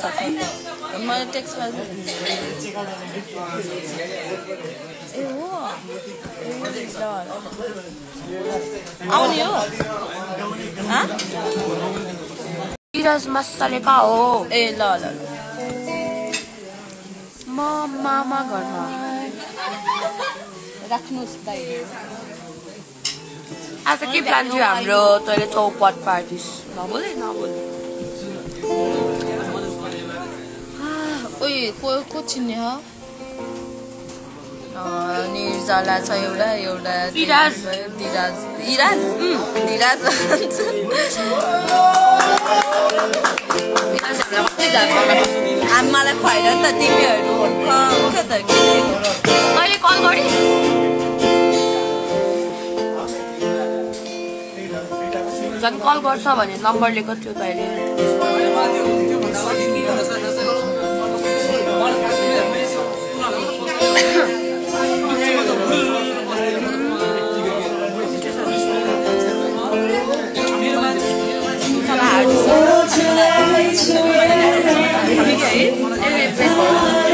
मैले टेक्स्ट गर्छु ए हो आउने हो विराज मसाले कहाँ हो ए ल ल म मामा घरमा राख्नुस् दाइ आज के प्लान थियो हाम्रो तैँले चौपट पार्टिस नबोले ओइ को चिन्ने हो निर्जला छ एउटा धीराज आमालाई खुवाएर नि त तिमीहरू अहिले कल गरिस् झन् कल गर्छ भने नम्बर लिएको थियो तैँले Okay.